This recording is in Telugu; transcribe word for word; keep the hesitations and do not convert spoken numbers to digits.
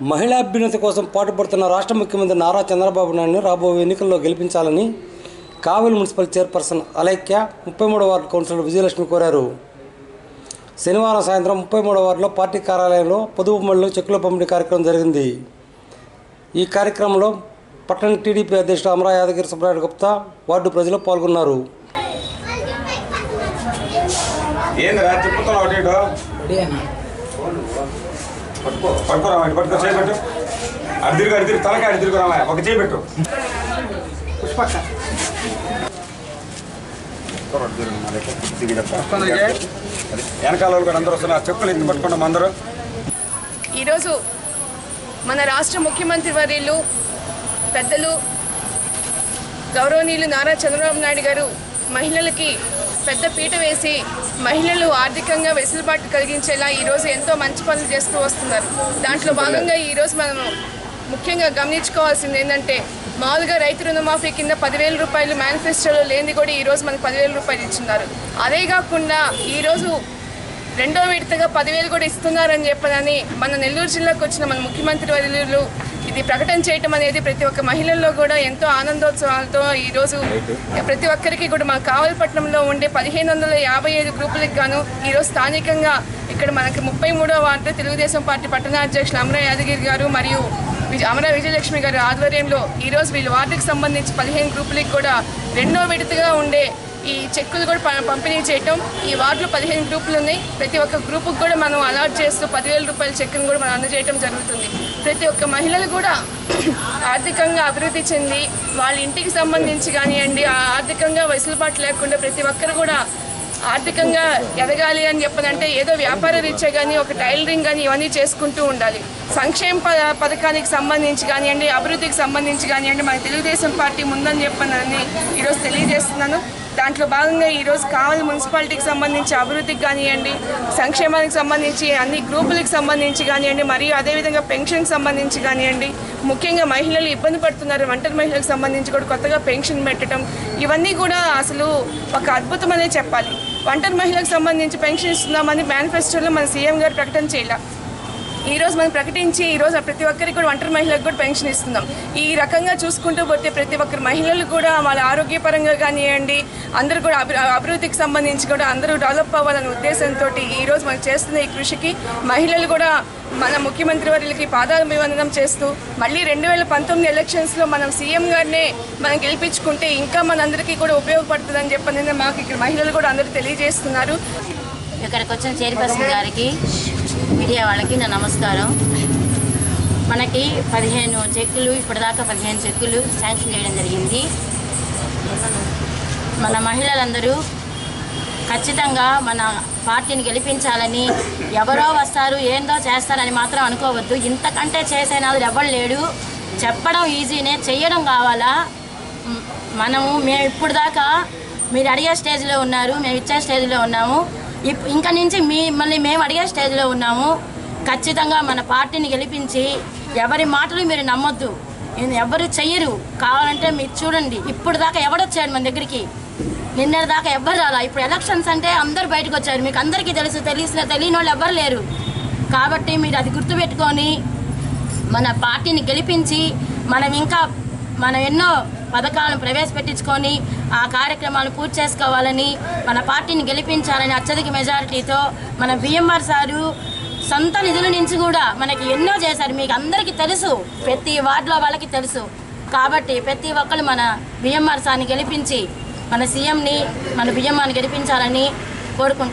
మహిళాభ్యున్నతి కోసం పాటుపడుతున్న రాష్ట్ర ముఖ్యమంత్రి నారా చంద్రబాబు నాయుడును రాబోయే ఎన్నికల్లో గెలిపించాలని కావలి మున్సిపల్ చైర్పర్సన్ అలైక్య ముప్పై మూడవ వార్డు కౌన్సిలర్ విజయలక్ష్మి కోరారు. శనివారం సాయంత్రం ముప్పై మూడవ వార్డులో పార్టీ కార్యాలయంలో పొదుపు బొమ్మల్లో చెక్కుల పంపిణీ కార్యక్రమం జరిగింది. ఈ కార్యక్రమంలో పట్టణ టీడీపీ అధ్యక్షుడు అమరా యాదగిరి సుబ్రాయుడు గుప్తా వార్డు ప్రజలు పాల్గొన్నారు. పట్టుకోరా పట్టుకో చేయబెట్టు అడిదిరిగి అడిదిరి తలకి అడిదిరిగిరా ఒక చేయబెట్టు పుష్పక్క వెనకాల కూడా అందరూ వస్తున్నారు. చెప్పులు ఎత్తి పట్టుకోండి అందరూ. ఈరోజు మన రాష్ట్ర ముఖ్యమంత్రి వర్యులు పెద్దలు గౌరవనీయులు నారా చంద్రబాబు నాయుడు గారు మహిళలకి పెద్ద పీట వేసి మహిళలు ఆర్థికంగా వెసులుబాటు కలిగించేలా ఈరోజు ఎంతో మంచి పనులు చేస్తూ వస్తున్నారు. దాంట్లో భాగంగా ఈరోజు మనం ముఖ్యంగా గమనించుకోవాల్సింది ఏంటంటే మామూలుగా రైతు రుణమాఫీ కింద పదివేల రూపాయలు మేనిఫెస్టోలో లేనిది కూడా ఈరోజు మనకు పదివేల రూపాయలు ఇచ్చున్నారు. అదే కాకుండా ఈరోజు రెండో విడతగా పదివేలు కూడా ఇస్తున్నారని చెప్పదని మన నెల్లూరు జిల్లాకు వచ్చిన మన ముఖ్యమంత్రి వర్యులు ఇది ప్రకటన చేయటం అనేది ప్రతి ఒక్క మహిళల్లో కూడా ఎంతో ఆనందోత్సవాలతో ఈరోజు ప్రతి ఒక్కరికి కూడా మన కావలిపట్నంలో ఉండే పదిహేను వందల యాభై ఐదు గ్రూపులకు గాను ఈరోజు స్థానికంగా ఇక్కడ మనకి ముప్పై మూడవ వార్డు తెలుగుదేశం పార్టీ పట్టణ అధ్యక్షులు అమరా యాదగిరి గారు మరియు అమరా విజయలక్ష్మి గారి ఆధ్వర్యంలో ఈరోజు వీళ్ళ వార్డుకి సంబంధించి పదిహేను గ్రూపులకు కూడా రెండో విడతగా ఉండే ఈ చెక్కులు కూడా పంపిణీ చేయటం. ఈ వార్డులో పదిహేను గ్రూపులు ఉన్నాయి. ప్రతి ఒక్క గ్రూపుకు కూడా మనం అలాట్ చేస్తూ పదివేల రూపాయల చెక్కును కూడా మనం అందజేయడం జరుగుతుంది. ప్రతి ఒక్క మహిళలు కూడా ఆర్థికంగా అభివృద్ధి చెంది వాళ్ళ ఇంటికి సంబంధించి కానివ్వండి ఆర్థికంగా వెసులుబాటు లేకుండా ప్రతి ఒక్కరు కూడా ఆర్థికంగా ఎదగాలి అని చెప్పనంటే ఏదో వ్యాపార రీత్యా కానీ ఒక టైలరింగ్ కానీ ఇవన్నీ చేసుకుంటూ ఉండాలి. సంక్షేమ పథకానికి సంబంధించి కానివ్వండి అభివృద్ధికి సంబంధించి కానివ్వండి మన తెలుగుదేశం పార్టీ ముందని చెప్పనని ఈరోజు తెలియజేస్తున్నాను. దాంట్లో భాగంగా ఈరోజు కావలి మున్సిపాలిటీకి సంబంధించి అభివృద్ధికి కానివ్వండి సంక్షేమానికి సంబంధించి అన్ని గ్రూపులకు సంబంధించి కానివ్వండి మరియు అదేవిధంగా పెన్షన్కి సంబంధించి కానివ్వండి ముఖ్యంగా మహిళలు ఇబ్బంది పడుతున్నారు. ఒంటరి మహిళలకు సంబంధించి కూడా కొత్తగా పెన్షన్ పెట్టడం ఇవన్నీ కూడా అసలు ఒక అద్భుతం అనే చెప్పాలి. ఒంటరి మహిళలకు సంబంధించి పెన్షన్ ఇస్తున్నామని మేనిఫెస్టోలో మన సీఎం గారు ప్రకటన చేయాల. ఈరోజు మనం ప్రకటించి ఈరోజు ప్రతి ఒక్కరికి కూడా ఒంటరి మహిళలకు కూడా పెన్షన్ ఇస్తున్నాం. ఈ రకంగా చూసుకుంటూ పోతే ప్రతి ఒక్కరు మహిళలు కూడా వాళ్ళ ఆరోగ్యపరంగా కానివ్వండి అందరూ కూడా అభివృద్ధికి సంబంధించి కూడా అందరూ డెవలప్ అవ్వాలనే ఉద్దేశంతో ఈరోజు మనం చేస్తున్న ఈ కృషికి మహిళలు కూడా మన ముఖ్యమంత్రి వర్యులకి పాదాభివందనం చేస్తూ మళ్ళీ రెండు వేల పంతొమ్మిది ఎలక్షన్స్లో మనం సీఎం గారినే మనం గెలిపించుకుంటే ఇంకా మనందరికీ కూడా ఉపయోగపడుతుందని చెప్పని మాకు ఇక్కడ మహిళలు కూడా అందరూ తెలియజేస్తున్నారు. ఇక్కడికి వచ్చిన చైర్పర్సన్ గారికి మీడియా వాళ్ళకి నా నమస్కారం. మనకి పదిహేను చెక్కులు ఇప్పటిదాకా పదిహేను చెక్కులు శాంక్షన్ చేయడం జరిగింది. మన మహిళలందరూ ఖచ్చితంగా మన పార్టీని గెలిపించాలని ఎవరో వస్తారు ఏందో చేస్తారని మాత్రం అనుకోవద్దు. ఇంతకంటే చేసే నాదులు ఎవరు లేడు. చెప్పడం ఈజీనే, చెయ్యడం కావాలా. మనము మేము ఇప్పుడు దాకా మీరు అడిగే స్టేజ్లో ఉన్నారు, మేము ఇచ్చే స్టేజ్లో ఉన్నాము. ఇంకా నుంచి మీ మళ్ళీ మేము అడిగే స్టేజ్లో ఉన్నాము. ఖచ్చితంగా మన పార్టీని గెలిపించి ఎవరి మాటలు మీరు నమ్మొద్దు, ఎవరు చెయ్యరు. కావాలంటే మీరు చూడండి ఇప్పుడు దాకా ఎవడొచ్చాడు మన దగ్గరికి, నిన్న దాకా ఎవ్వరు రాలా. ఇప్పుడు ఎలక్షన్స్ అంటే అందరు బయటకు వచ్చారు, మీకు అందరికీ తెలుసు. తెలిసిన తెలియని వాళ్ళు ఎవ్వరు లేరు. కాబట్టి మీరు అది గుర్తుపెట్టుకొని మన పార్టీని గెలిపించి మనం ఇంకా మనం ఎన్నో పథకాలను ప్రవేశపెట్టించుకొని ఆ కార్యక్రమాలు పూర్తి చేసుకోవాలని మన పార్టీని గెలిపించాలని అత్యధిక మెజారిటీతో మన బిఎంఆర్ సారు సొంత నిధుల నుంచి కూడా మనకి ఎన్నో చేశారు. మీకు అందరికీ తెలుసు, ప్రతి వార్డులో వాళ్ళకి తెలుసు. కాబట్టి ప్రతి ఒక్కరు మన బిఎంఆర్ సార్ని గెలిపించి మన సీఎంని మన బిఎంఆర్ని గెలిపించాలని కోరుకుంటున్నాను.